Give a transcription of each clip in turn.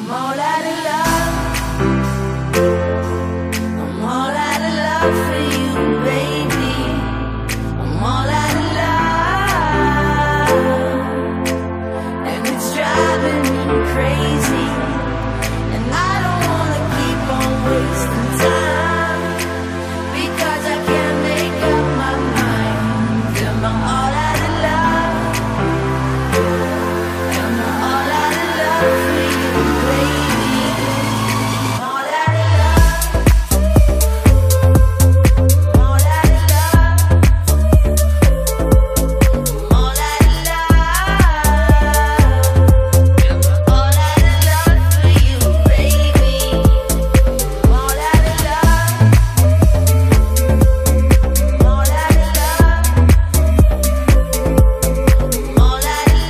all out of love. I'm all out of love for you, baby. I'm all out of love, and it's driving me crazy. And I don't wanna keep on wasting time, because I can't make up my mind. Am I all out of love? Am I all out of love for you, baby? All out of love. All out of love. All out of love. All out of love for you, baby. All out of love. All out of love. All out of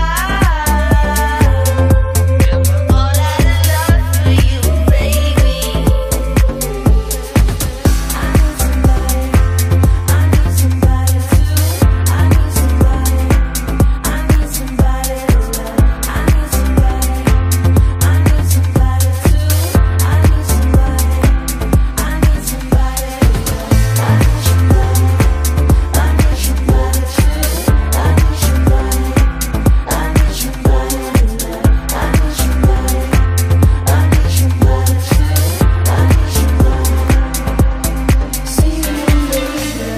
love. All out of love for you, baby. I need somebody too. I need somebody. I need somebody to love. I need somebody. I need somebody too. I need somebody. I need somebody to love. I need somebody. I need somebody too. I need somebody. I need somebody to love. I need somebody. I need somebody too. I need somebody. See you later.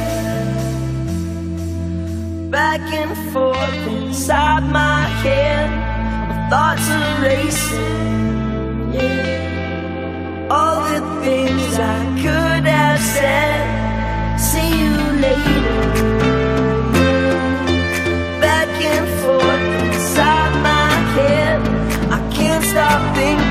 Back and forth inside my head, my thoughts are racing. Yeah, all the things I could have said. See you later. Back and forth inside my head, I can't stop thinking.